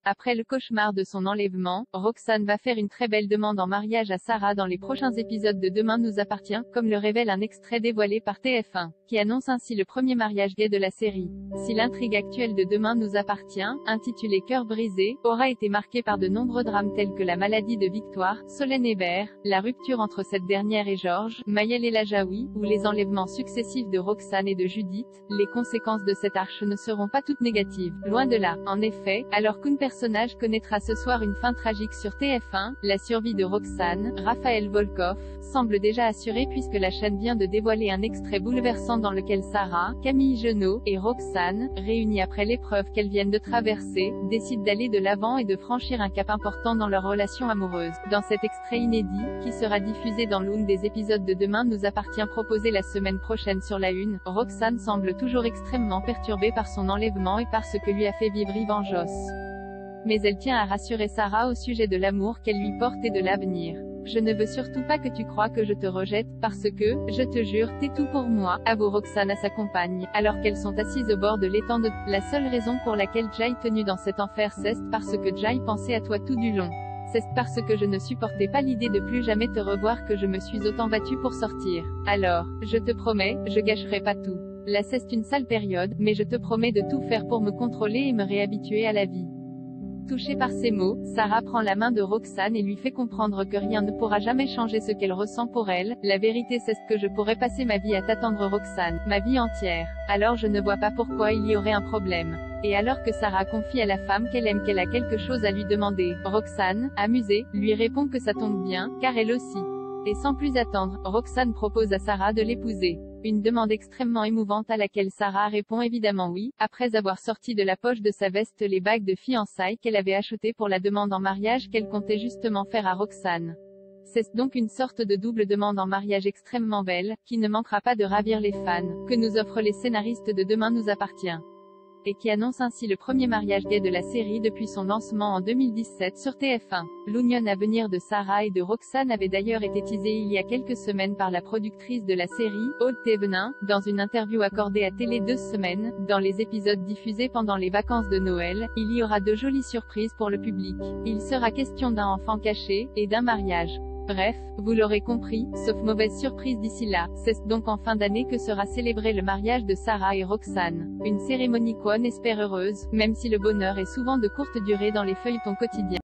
Après le cauchemar de son enlèvement, Roxane va faire une très belle demande en mariage à Sarah dans les prochains épisodes de Demain nous appartient, comme le révèle un extrait dévoilé par TF1, qui annonce ainsi le premier mariage gay de la série. Si l'intrigue actuelle de Demain nous appartient, intitulée Cœur brisé, aura été marquée par de nombreux drames tels que la maladie de Victoire, Solène Hébert, la rupture entre cette dernière et Georges, Maëlle El Ajaoui, ou les enlèvements successifs de Roxane et de Judith, les conséquences de cette arche ne seront pas toutes négatives. Loin de là. En effet, alors qu'un personnage connaîtra ce soir une fin tragique sur TF1, la survie de Roxane, Raphaël Volkoff, semble déjà assurée puisque la chaîne vient de dévoiler un extrait bouleversant dans lequel Sarah, Camille Genot, et Roxane, réunies après l'épreuve qu'elles viennent de traverser, décident d'aller de l'avant et de franchir un cap important dans leur relation amoureuse. Dans cet extrait inédit, qui sera diffusé dans l'une des épisodes de Demain nous appartient proposé la semaine prochaine sur la Une, Roxane semble toujours extrêmement perturbée par son enlèvement et par ce que lui a fait vivre Yvan Joss. Mais elle tient à rassurer Sarah au sujet de l'amour qu'elle lui porte et de l'avenir. Je ne veux surtout pas que tu crois que je te rejette, parce que, je te jure, t'es tout pour moi, avoue Roxane à sa compagne, alors qu'elles sont assises au bord de l'étang de... La seule raison pour laquelle Jai tenu dans cet enfer c'est parce que Jai pensait à toi tout du long. C'est parce que je ne supportais pas l'idée de plus jamais te revoir que je me suis autant battue pour sortir. Alors, je te promets, je gâcherai pas tout. Là c'est une sale période, mais je te promets de tout faire pour me contrôler et me réhabituer à la vie. Touchée par ces mots, Sarah prend la main de Roxane et lui fait comprendre que rien ne pourra jamais changer ce qu'elle ressent pour elle. La vérité c'est que je pourrais passer ma vie à t'attendre Roxane, ma vie entière. Alors je ne vois pas pourquoi il y aurait un problème. Et alors que Sarah confie à la femme qu'elle aime qu'elle a quelque chose à lui demander, Roxane, amusée, lui répond que ça tombe bien, car elle aussi. Et sans plus attendre, Roxane propose à Sarah de l'épouser. Une demande extrêmement émouvante à laquelle Sarah répond évidemment oui, après avoir sorti de la poche de sa veste les bagues de fiançailles qu'elle avait achetées pour la demande en mariage qu'elle comptait justement faire à Roxane. C'est donc une sorte de double demande en mariage extrêmement belle, qui ne manquera pas de ravir les fans, que nous offrent les scénaristes de Demain nous appartient. Et qui annonce ainsi le premier mariage gay de la série depuis son lancement en 2017 sur TF1. L'union à venir de Sarah et de Roxane avait d'ailleurs été teasée il y a quelques semaines par la productrice de la série, Aude Thévenin, dans une interview accordée à Télé 2 Semaines. Dans les épisodes diffusés pendant les vacances de Noël, il y aura de jolies surprises pour le public. Il sera question d'un enfant caché, et d'un mariage. Bref, vous l'aurez compris, sauf mauvaise surprise d'ici là, c'est donc en fin d'année que sera célébré le mariage de Sarah et Roxane. Une cérémonie qu'on espère heureuse, même si le bonheur est souvent de courte durée dans les feuilletons quotidiens.